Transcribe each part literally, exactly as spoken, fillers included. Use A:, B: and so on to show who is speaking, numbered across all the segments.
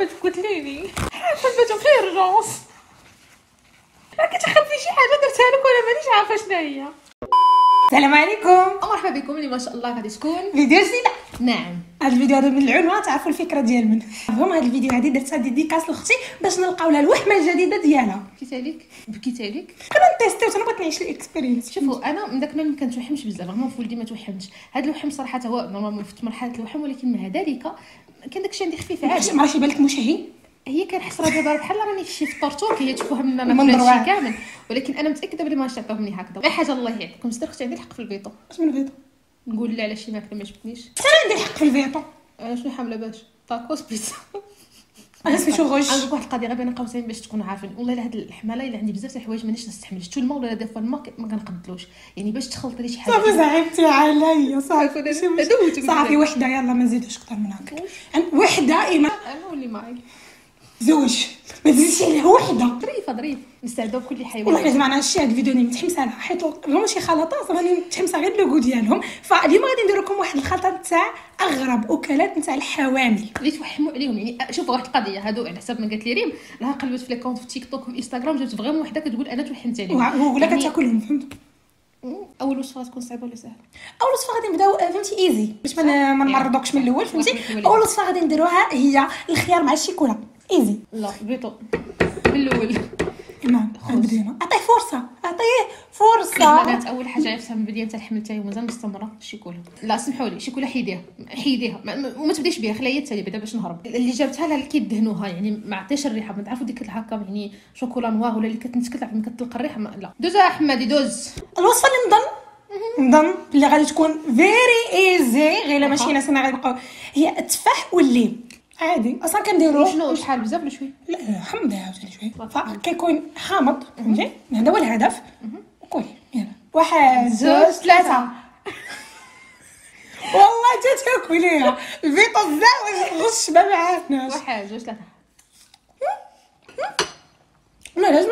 A: عارفه تقتليني، عارفه البنت في رجوس راكي تخبي شي حاجه درتها لك ولا مانيش عارفه شنو هي.
B: السلام عليكم
A: مرحبا بكم اللي ما شاء الله غادي تكون
B: فيديو جديد.
A: نعم
B: هذا الفيديو هذا من العنوان تعرفوا الفكره ديال من فهم. هذا الفيديو هذه درتها ديديكاس لاختي باش نلقاو لها الوحمه الجديده ديالها.
A: بكيت عليك بكيت عليك
B: كنا نتيستيو انا بغيت نعيش الاكسبيرينس.
A: شوفوا انا من داك ما كنتوحمش بزاف، فريمون في ولدي ما توحمش. هذا الوحم صراحه هو نورمالمون في مرحله الوحم، ولكن مع ذلك كان داكشي عندي خفيف عادي.
B: ما عرفتش بالك مشهي
A: هي كنحس راه دابا بحال راني في شي فطور تركي هي تفهم لنا
B: منظر
A: في
B: واحد.
A: شي كامل، ولكن انا متاكده بلي ما عطاوهمني هكذا. غير حاجه الله يعطيكم صدق اختي عندي الحق في الفيتو.
B: اش من فيتو؟
A: نقول لا على شي ماكله ما عجبتنيش.
B: انا عندي الحق في الفيتو.
A: انا شنو حامله باش طاكوس بيتزا.
B: انا سميتو غش.
A: عندك واحد القضيه غير بين قوسين باش تكونوا عارفين، والله الا هاد الحماله الا عندي بزاف د الحوايج مانيش نستحمل. شتو الماء ولا دي فوا الماء ما كنقدلوش، يعني باش تخلط لي شي حاجه
B: صافي زعمتي عليا صافي
A: دوزت
B: صافي وحده يلا ما نزيدوش اكثر من هكا. وحده ايما
A: انا ولي معايا
B: زوج ما تزيدش عليها وحده.
A: ظريفه ظريف نستعدوا بكل حيوان.
B: والله لازم انا هادشي هاد الفيديو اللي متحمسه لها حيت هما شي خلطات راني متحمسه غير اللوغو ديالهم. فاليوم غادي ندير لكم واحد الخلطه تاع اغرب اكلات نتاع الحوامل
A: اللي توحموا عليهم. يعني شوفوا واحد القضيه هادو على حسب ما قالت لي ريم، راها قلبت في لي كونت في تيك توك وانستغرام جات فريمون وحده كتقول انا توحمت عليهم
B: ولا
A: يعني
B: كتاكلهم. فهمت؟
A: اول وصفه تكون صعيبه ولا سهله؟
B: اول وصفه غادي نبداو فهمتي ايزي باش ما ما نمرضوكش من الاول. فهمتي؟
A: يعني.
B: اول وصفه غادي نديروها هي الخيار مع الشيكولا ايزي.
A: لا بيتو من الاول
B: تمام بدينا. عطيه فرصه عطيه فرصه.
A: كانت اول حاجه عرفتها من بدايه الحمل تاعي ومازال مستمره الشيكولا. لا سمحوا لي الشيكولا حيديها حيديها ما- ما- وما تبداش بها، خليها التالي بعدا باش نهرب. اللي جابتها لها اللي كيدهنوها يعني ما عطيش الريحه. ما تعرفوا ديك هكا يعني شوكولا نوار ولا اللي كتنتكل من كتلقى الريحه ما لا. دوز يا حمادي دوز.
B: الوصفه اللي نظن نظن اللي غادي تكون فيري ايزي غير الا ماشي ناس انا غيبقاو هي التفاح والليم عادي. اصلا كنديرو
A: شنو شحال بزاف ولا شويه؟
B: لا حمض عاوتاني شويه فكيكون حامض. فهمتي؟ هذا هو الهدف. وكلي يلا واحد زوج ثلاثه. والله جات تاكليها الفيتو بزاف واش غش ما معاكناش.
A: واحد جوج ثلاثه.
B: ما لازم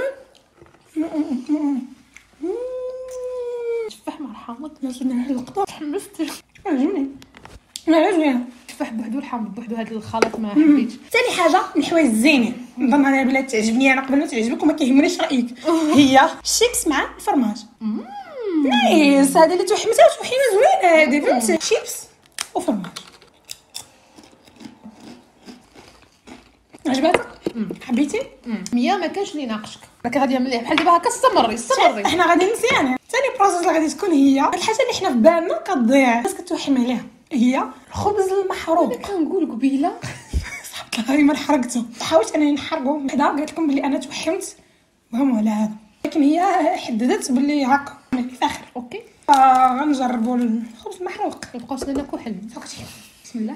A: تفاح مع الحامض
B: لازم هاد اللقطه
A: تحمست.
B: عجبني ما عجبني.
A: تفاح بوحدو الحامض بوحدو هذا الخلط ما حبيتش.
B: ثاني حاجه من الحوايج الزينين نظن انا بلا تعجبني انا قبل ما تعجبك وما كيهمنيش رايك هي الشيبس مع الفرماج. نايس هذه اللي توحمتها وتوحيمه زوينه هذه. فهمتي؟ شيبس وفرماج عجباتك؟ حبيتي؟
A: ميا ما كانش اللي ناقشك راك غاديه مليح بحال دابا هكا استمري استمري.
B: احنا غادي مزيانه. ثاني بروسيس اللي غادي تكون هي الحاجه اللي حنا في بالنا كتضيع الناس كتوحم عليها هي الخبز المحروق.
A: كنقول قبيله
B: صحبت لها ما حرقته. حاولت انني نحرقه بعدا قالت لكم بلي انا توحمت مهم على هذا، لكن هي حددت بلي هكا في الاخر.
A: اوكي
B: فغنجربوا الخبز المحروق.
A: نبقاو سنانا كحل. بسم الله.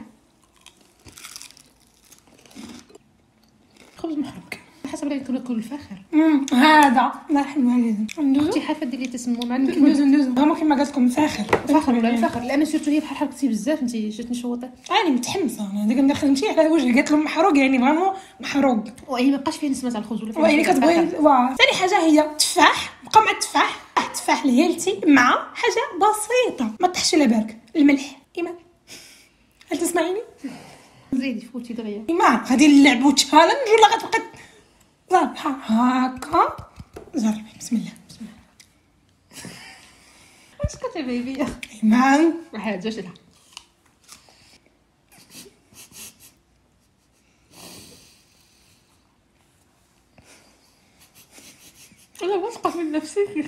A: خبز محروق حسب اللي كنا ناكل الفاخر.
B: امم هذا الله يرحم الوالدين. ندوزو
A: اختي حافه ديري تسمو مع
B: ندوزو ندوزو هما كيما قالت لكم فاخر
A: فاخر ولا فاخر لان سيرتو هي بحال حرقتي بزاف انت جاتني شوطه.
B: راني متحمسه انا ديك ندخل نمشي على وجهي قالت لهم محروق يعني فريمون محروق
A: وهي ما بقاش فيها نسمه تاع الخبز ولا فيها
B: ويعني كتبغي. ثاني حاجه هي التفاح. بقى مع التفاح التفاح الهيلتي مع حاجه بسيطه ما طيحش على بالك الملح. ايمان هل تسمعيني؟
A: زيدي فوتي دغيا
B: ايمان غادي نلعبوا تشالنج ولا غتبقى زعما هكا؟ جربي بسم الله بسم الله.
A: واش كتبغي بيا؟
B: ايمان
A: واحد جوج ثلاثه. انا واثقه من نفسي.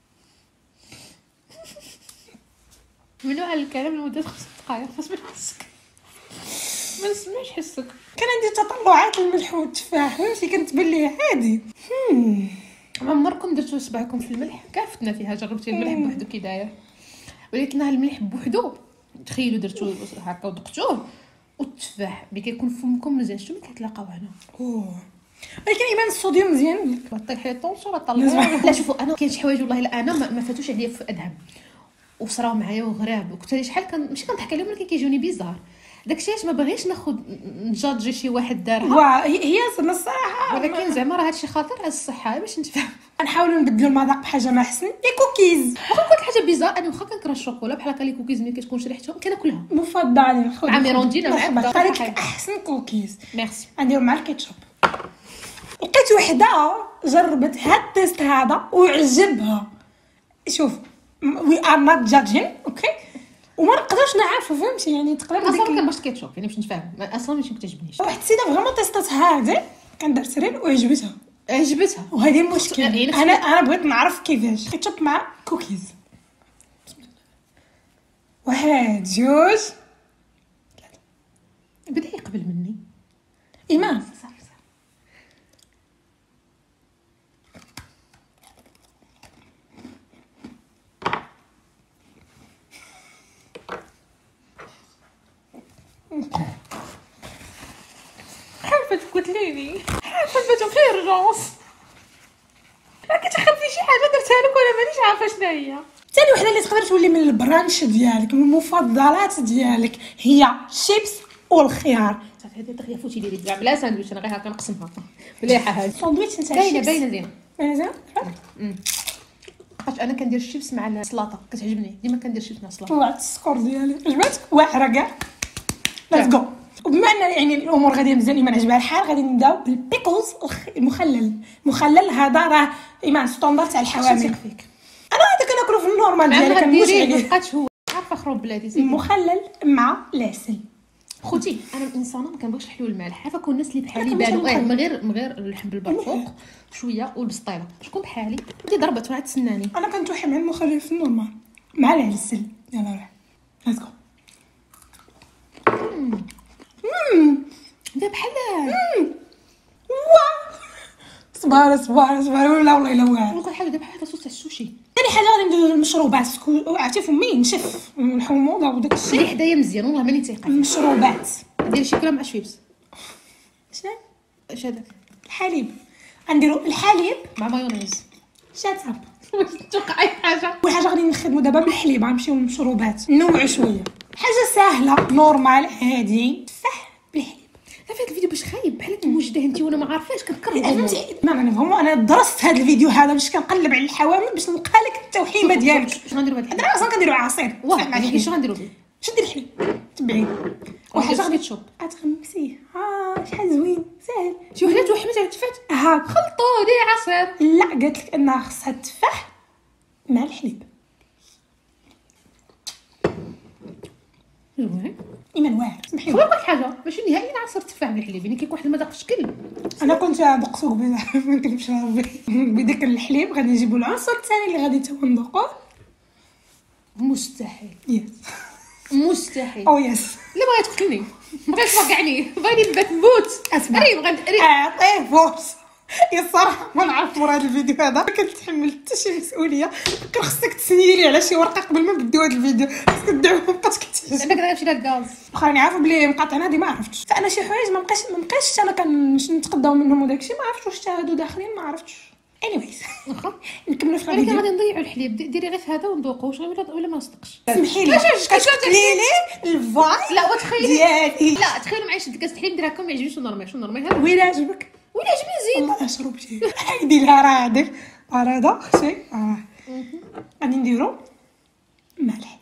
A: منو على الكلام لمده خمس دقائق فاش بنحسك ما نسمعش حسك.
B: كان عندي تطلعات للملح والتفاح فهمتي كنت بلي عادي. هم
A: عمركم درتو صبعكم في الملح؟ كافتنا فيها جربتي الملح بوحدو كي داير، ولكن ها الملح بوحدو تخيلوا درتو هكا ودقتوه والتفاح ملي كيكون فمكم مزيان شنو ملي كتلاقاو هنا.
B: اوه ولكن ايمان الصوديوم مزيان.
A: طيحي طونسو راه طلع. لا شوفوا انا كاين شي حوايج والله الا انا ما, ما فاتوش عليا في ادهم وصراو معايا وغراب وكنت شحال كان ماشي كنضحك عليهم ولكن كيجوني بيزار. داكشي علاش ما باغيش ناخذ نجادجي شي واحد دارها،
B: وا هي هي زعما الصراحه،
A: ولكن زعما راه هادشي خطير على الصحه باش نتفاهم.
B: نحاولوا نبدلوا المذاق بحاجه ما احسن. لي كوكيز
A: واخا نقول لك حاجه بيزار، انا واخا كنكره الشوكولا بحال هكا لي كوكيز ملي كتكونش ريحتهم كناكلها
B: مفضلين. خذ
A: مع ميروندينا مع
B: مرحبا،
A: الدار
B: هذيك
A: حاجة.
B: احسن كوكيز
A: ميرسي.
B: نديرو مع الكيتشوب. لقيت وحده جربت هاد التيست هذا وعجبها. شوف وي ار نوت جادجين اوكي، وما نقدرش نعرفوا فهمتي يعني تقريبا
A: اصلا
B: ديك
A: كنبغي الكيتشوب يعني باش نتفاهم، اصلا ماشي كتعجبنيش.
B: واحد السيده فريمون تيستات هادي كندير سرير وعجبتها،
A: عجبتها
B: وهذه المشكل.
A: يعني
B: انا انا بغيت نعرف كيفاش كيتشوب مع كوكيز. واحد جوج
A: بدا يقبل مني
B: ايمان.
A: حالفه تقتليني، حالفه باتو في رجونس، راه كتخبي شي حاجه درتها لك ولا مانيش عارفه شنو هي.
B: ثاني وحده اللي تقدر تولي من البرانش ديالك من المفضلات ديالك هي شيبس والخيار.
A: صافي هذه دغيا فوتي لي كاع بلا ساندويتش، انا غير هكا نقسمها مليحه هذه
B: ساندويتش نتاع
A: باينه
B: الشيبس
A: باينه زينه.
B: باينه زين.
A: حيت انا كندير الشيبس مع السلطه كتعجبني، ديما كندير الشيبس مع السلطه.
B: طلعت السكور ديالي عجبتك واعره كاع. ليتس جو. وبما ان يعني الامور غاديه مزيان ايمان عجبها الحال، غادي نبداو بالبيكلز المخلل. المخلل هذا راه ايمان ستوندار تاع الحوامل.
A: فيك
B: انا هذا كناكلو في النورمال ديالي كنموش
A: كنديريه
B: عليه.
A: مابقاتش هو عارفه خروب بلادي زيد.
B: مخلل مع العسل.
A: خوتي انا انسانه ما كنبغيش الحلو المالح، عارفه كون الناس اللي بحالي
B: أنا كنبغي
A: بانوا اه
B: المخلل.
A: من غير من غير اللحم بالبرقوق شويه والبسطيله، شكون بحالي بدي ضربت وعاد تسناني.
B: انا كنتوحي مع المخلل في النورمال مع العسل. يلا روح ليتس جو.
A: دا بحال
B: واه صبار صبار صبار ولا والله الا واعر.
A: نقول حاجه دا بحال صوص تاع السوشي.
B: ثاني حاجه غادي نديرو المشروبات. عرفتي فمي نشف الحموضه وداك
A: سيري
B: الشيء.
A: حدايا مزيان والله ماني تايقه.
B: المشروبات
A: ديري شيكولا مع شويبس.
B: شنو
A: اش هذاك
B: الحليب. غنديرو الحليب
A: مع مايونيز.
B: شاتاب.
A: واش توقع اي حاجه.
B: اول حاجه غادي نخدمو دابا بالحليب. غنمشيو للمشروبات نوعو شويه حاجه سهله نورمال عادي. تفاح بالحليب.
A: في هذا الفيديو باش خايب بحال موجده انت وانا ما عارفاش كنكرر
B: فهمتي ما انا فهمو. انا درست هذا الفيديو هذا باش كنقلب على الحوامل باش نلقى لك التوحيمه ديالك.
A: اش غنديروا بهذا
B: انا اصلا كنديرو عصير
A: واه
B: مع
A: يعني
B: الحليب.
A: اش غنديروا به
B: شدي الحليب تبعي وحاجه غادي
A: تشوب.
B: غتغمسيه. اه شحال زوين ساهل.
A: شي وحده توحمت على التفاح
B: هاك
A: خلطوا ديري عصير.
B: لا قالت لك انها خصها التفاح مع الحليب.
A: زوين
B: ايمان واعر سمحي
A: خلينا
B: لي.
A: نقول حاجه ماشي نهائيا عصير التفاح بالحليب، يعني كيكون واحد المذاق في شكل.
B: انا كنت ندقسو قبيله ما نكذبش ربي. بداك الحليب غادي نجيبو العنصر الثاني اللي غادي تو ندوقوه.
A: مستحيل
B: يس
A: مستحيل.
B: او يس.
A: لا بغيت تقتلني بغيت توقعني بغيتي نبات نموت.
B: اسمع
A: ريم غندري
B: اعطيه فرصه. يا الصراحه ما نعرف مور هذا الفيديو هذا ما كنتحمل حتى شي مسؤوليه. كان خصك تسنيلي على شي ورقه قبل ما نبداو هذا الفيديو. خصك تدعو ما بقاتش كتعجبني.
A: انا كنمشي للغاز.
B: واخا نعرف بلي مقاطعين هذه ما عرفتش. فانا شي حوايج ما بقاش ما بقاش انا كنتقداو منهم وداكشي ما عرفتش واش هادو داخلين ما عرفتش. anyways
A: واخا
B: نكملوا في
A: ولكن
B: الفيديو.
A: غادي نضيعوا الحليب. ديري غير في هذا وندوقوا واش غير ولا ما نصدقش.
B: سمحي لي كتقولي لي الفاي
A: لا وتخيلي
B: ديالي.
A: لا تخيلوا معايا شد كاس الحليب نديرها كم ما يعجبنيش شنو نورمال شنو نورمال هذا
B: وين عجبك
A: ولا عجبني زيد.
B: والله اشربتي حيدي لها راه عندك راه هذا شي راه غادي نديرو مع الحليب.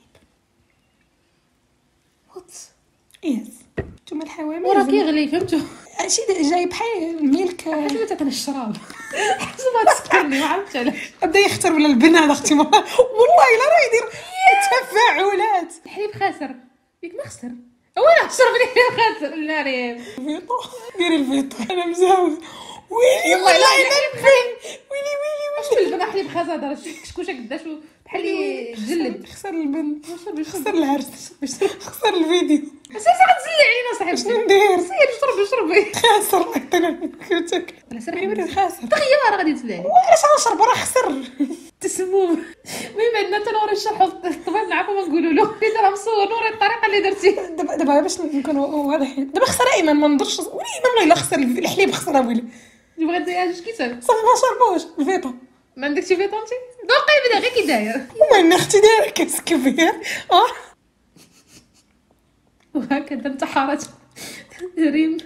A: وات
B: يس نتوما الحوامل
A: وراه كيغلي فهمتوا.
B: شي جاي بحال الميلك.
A: حيت ما تعطيني الشراب حسب ما تسكرني ما عرفتش علاش.
B: بدا يختار ولا البن هذا اختي والله الا راه يدير تفاعلات.
A: الحليب خاسر ياك ما خسر وانا شرب لي الحليب خاسر. لا ريم
B: فيتو ديري الفيتو انا مزاوز. ويلي
A: والله
B: والله
A: لا
B: الا البن. ويلي ويلي
A: واش في البن حليب خاسر هذا كشكوشه قداش بحال يجلد.
B: خسر البن
A: شرب
B: خسر العرس خسر الفيديو.
A: اساسا غتزلي علينا صاحبتي.
B: شنو ندير
A: سير شربي شربي
B: خاسر انا كنتك
A: على سر
B: غير خاسر.
A: تخيل راه غادي تزلي
B: وعلاش غنشرب راه خسر.
A: تسموم. المهم عندنا حتى نوري الشرح الطبيب نعرفو ما نقولوا له كي راه مصور نوري الطريقه اللي درتي.
B: دابا دابا باش نكونوا واضحين دابا خسر ايمن ما نضرش ويلي والله الا خسر الحليب خسر ويلي
A: بغيت دير اش كيسال
B: صافي ما شربوش الفيتو.
A: ما عندكش فيتو انت دوقي بدا غير كي داير.
B: وين اختي دايره كاس كبير اه
A: وهكذا انتحرت ريم.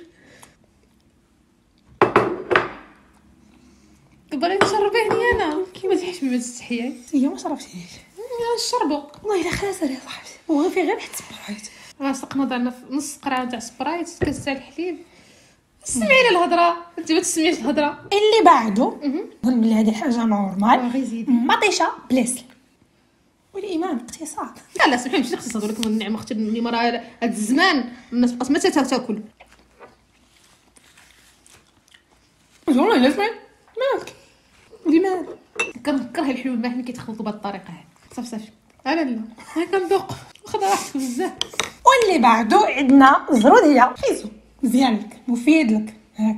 A: بغيت تشربيني انا كيما تحشمي ما تستحيي.
B: هي ما شربتيش
A: نشربو
B: والله الا خاسر يا صاحبتي وغير في غير حتى سبرايت.
A: غاسقنا درنا في نص قرعه تاع سبرايت كاس تاع الحليب. سمعي الهضره انت ما تسمعيش الهضره
B: اللي بعده نظن بلي هذه حاجه نورمال.
A: غير زيد
B: مطيشه بليسل والايمان اقتصاد.
A: لا لا سمحي ماشي اقتصاد ولكن النعمه اختي اللي مرا هذا الزمان الناس بقات ما تاكل.
B: والله الا سمعت مالك لماذا
A: كنكره الحلول الماحي كيتخلطوا بهذه الطريقه هذه. صافي صافي انا لا ها كندوق واخد راحتك بزاف.
B: واللي بعده عندنا زروديه خيزو مزيان لك مفيد لك هاك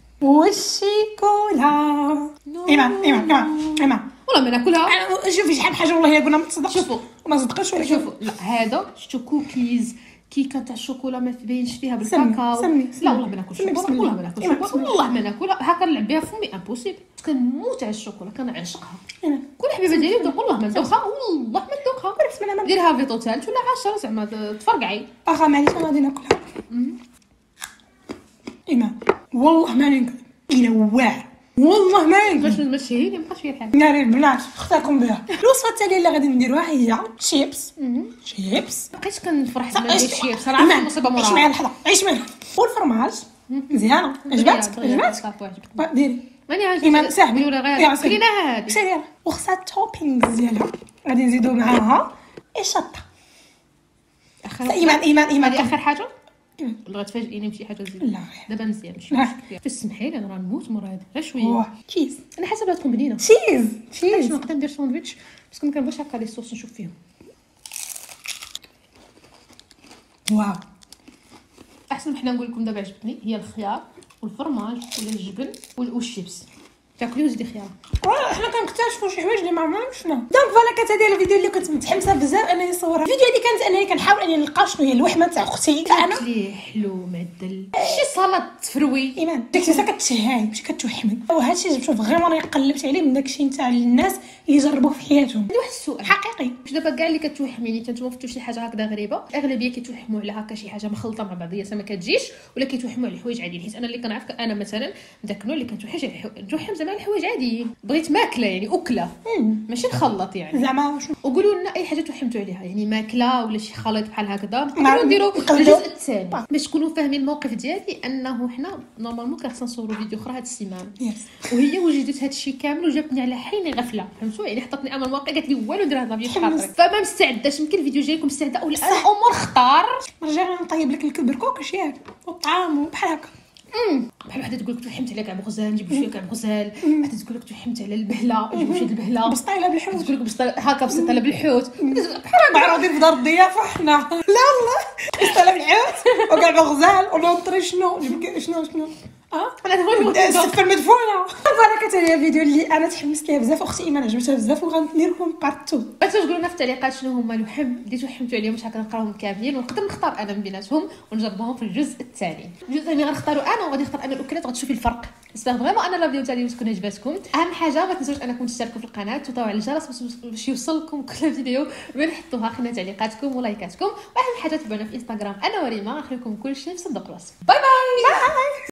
B: والشيكولا. ايمان ايمان ايمان ايمان
A: والله ما ناكلها.
B: انا شوفي شحال حاجه والله قلنا ما تصدقش.
A: شوفوا
B: ما صدقش ولا
A: شوفوا لا هذا شفتو كوكيز كيكه تاع الشوكولا ما تبينش فيها
B: سمي-
A: بالكاكاو.
B: سمي-
A: لا والله ما ناكل
B: سمي بسم
A: شوكولا
B: الله.
A: والله ما ناكل
B: إيمان،
A: شوكولا
B: بسم
A: والله ما ناكلها هكا نلعب بها فمي امبوسيبل. كنموت على الشوكولا كنعشقها.
B: انا
A: كل حبيبه ديالي دوق والله ما ندوقها والله ما ندوقها.
B: بسم الله.
A: ديرها في طوتالت ولا عشرة زعما تفرقعي.
B: اخا معليش انا غادي ناكلها. ايمان والله ما نكذب الى واعر والله ما
A: باش
B: نكذب.
A: ما تشهيني ما بقاش فيا الحال.
B: ناري البنات اختاركم بها. الوصفه التاليه اللي غادي نديروها هي شيبس شيبس
A: بقيت كنفرح زعما
B: عيش-
A: ندير شي صراحه
B: إيمان،
A: المصيبه
B: عيش معايا
A: موراها.
B: اللحظه عيش معايا والفرماج مزيانه عجباتك عجباتك ديري
A: ماني عاجبني.
B: ايمان ساهمي
A: ولا غير
B: يلا سيري.
A: كلينا هادي
B: سيري يلا وخصها التوبينغز ديالها غادي نزيدو معاها الشطه.
A: اخر
B: ايمان ايمان ايمان
A: هذه اخر حاجه
B: إيمان.
A: ولا غتفاجئيني بشي حاجه زينه.
B: لا غير
A: دابا مزيان ماشي
B: لا.
A: مشكل. تسمحي لي انا راه نموت مورا هذه غير شويه.
B: واه تشيز
A: انا حاسه بغات تكون بنينه.
B: تشيز
A: باش
B: تشيز
A: نقدر ندير ساندويتش بس ما كنبغيش هكا لي صوص نشوف فيهم.
B: واو
A: احسن ما حنا نقول لكم دابا عجبتني هي الخيار والفرماج ولا الجبن وال- والشيبس. تاكلي وزيدي خيار.
B: والله حنا كنكتشفوا شي حوايج اللي ما عمرنا شفنا. دونك فوالا كانت هذه الفيديو اللي كنت متحمسه بزاف انني نصورها. الفيديو هذه كانت انني كنحاول انني نلقى شنو هي اللحمه تاع اختي فانا
A: ليه حلو معدل شي سلطه تفروي.
B: ايمان داكشي حتى كتشهاي ماشي كتوحمي. وهادشي جبتو فريمون انا قلبت عليه من داكشي نتاع الناس اللي جربوه في حياتهم.
A: عندي واحد السؤال
B: حقيقي
A: واش دابا كاع اللي كتوحميني تنتوما شي حاجه هكذا غريبه الاغلبيه كيتوحموا على هكا شي حاجه مخلطه مع بعضياتها ما كتجيش ولا كيتوحموا على الحوايج عاديين. حيت انا اللي كنعرف انا مثلا داك النوع اللي كنتوحش على الحو- نتوحم زعما على الحوايج عاديين. بغيت ماكله يعني اكله ماشي نخلط يعني.
B: زعما شنو
A: وقولوا لنا اي حاجه توحمتوا عليها يعني ماكله ولا شي خليط بحال هكذا
B: نعم،
A: نقدروا نديروا
B: نقلبوا.
A: الجزء الثاني باش تكونوا فاهمين الموقف ديالي انه حنا نورمالمون كان خصنا نصوروا فيديو اخرى هاد السيمانه
B: يس
A: وهي وجدت هاد الشيء كامل وجابتني على حين غفله فهمتوا يعني حطتني امام الواقع قالت لي والو ندير هاد الفيديو
B: حمس.
A: بخاطري فما مستعداش يمكن الفيديو جايكم مستعده ولا انا امور خطار.
B: رجعنا نطيب لك الكبركوك اشياء والطعام وبحال هكا.
A: بحال وحده تقول لك توحمت على كاع بغزال نجيب شويه كاع بغزال وحده تقول لك توحمت على البهله نجيب شويه البهله
B: بسطيله بالحوت
A: تقول لك بسطة هكا بسطة بالحوت
B: معروضين في دار الضيافه حنا. لا والله بسطيله بالحوت وكاع بغزال ولا نطري شنو نجيب شنو شنو اه
A: انا نقول
B: السفه المدفونه. فوالا كانت هي الفيديو اللي انا تحمست ليه بزاف اختي ايمان عجبتها بزاف وغندير لكم بارت تو.
A: بغيتو تقولوا لنا في التعليقات شنو هما الوحم اللي توحمتوا عليهم باش هكا نقراهم كاملين ونقدر نختار انا من بيناتهم ونجربهم في الجزء الثاني. الجزء الثاني غنختاروا انا وغادي نختار انا الاكلات غتشوفي الفرق. جيسبر فريمون انا لا فيديو تاعي تكون عجباتكم. اهم حاجه ما تنسوش انكم تشتركوا في القناه وتضغطوا على الجرس باش يوصلكم كل فيديو من نحطوها. خلينا تعليقاتكم ولايكاتكم واهم حاجه تبعونا في انستغرام انا وريما. نخليكم كل شيء في صندوق الوصف. باي باي.